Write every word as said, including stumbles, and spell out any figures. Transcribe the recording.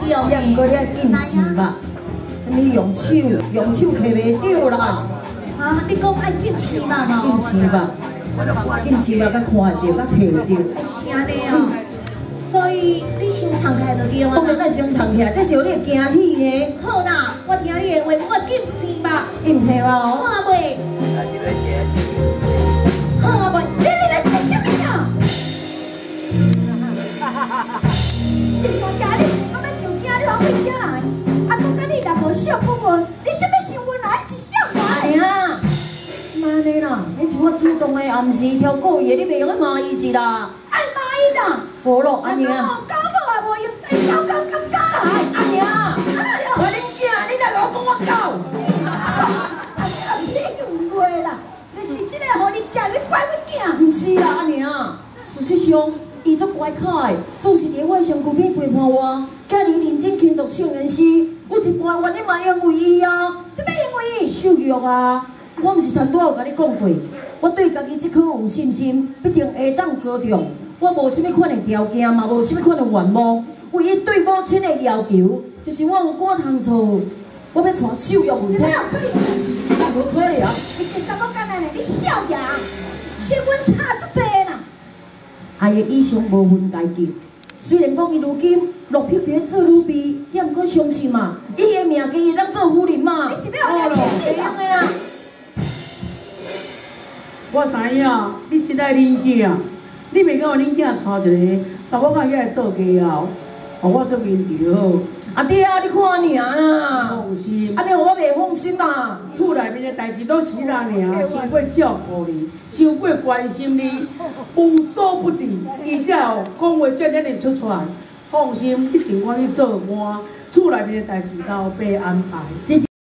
要，也毋过你爱禁钱吧？什么用手用手摕袂着啦？ 啊，你讲爱禁钱嘛？ 禁钱吧，禁钱吧，甲看得着，甲摕袂着。 啥呢哦？所以你先敞开就对啊。 当然咱先躺起来，这是有你会惊喜呢。 好啦，我听你的话，我禁钱吧。 禁钱吧哦。 好啊袂？好啊袂？你你来做啥物啊？是我家你是讲要上囝，你往回家来。啊，讲甲你若无小本文，你啥物想阮来是小我？ 哎呀，妈的啦，那是我主动的，也毋是挑故意的，你袂用去骂伊一啦。 爱骂伊啦。 无咯，安尼啊。 搞无也无用，使搞搞搞搞来。 安尼啊。我恁囝，你哪甲我讲我搞？ 啊，你误会啦，就是这个互你食，你怪我囝。 毋是啦，安尼啊。事实上，伊足乖巧的，总是伫我身躯边陪伴我。今年认真勤读少年时，有一半原因嘛因为伊啊。 什么因为？ 受辱啊！我毋是头拄有甲你讲过，我对家己即颗有信心，必定会当高中。我无啥物款的条件，嘛无啥物款的愿望，唯一对母亲的要求，就是我有赶通做，我要带瘦肉母亲。 哪有可能？ 那无可能啊！ 你是怎么简单的？你笑呀？小阮差足济啦！ 爱的以上无分阶级，虽然讲伊如今落魄伫做女婢，也毋过相信嘛，伊的命计会当做夫人嘛。 你是要我来气死的啊！ 我知影，你真爱恁囝。你袂讲恁囝带一个查某囝遐来做家后，互我做面条好。 阿爹啊，你看尔啦， 放心， 安尼我袂放心嘛。 厝内面的代志都是咱尔，想过照顾你，想过关心你，无所不至。伊才有讲话遮尔的出出来。放心，你尽管去做满，厝内面的代志都有爸安排。